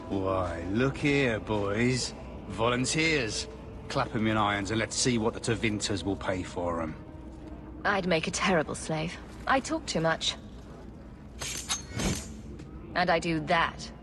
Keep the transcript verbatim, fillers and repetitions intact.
Why, look here, boys. Volunteers. Clap 'em in irons and let's see what the Tevinters will pay for 'em. I'd make a terrible slave. I talk too much. And I do that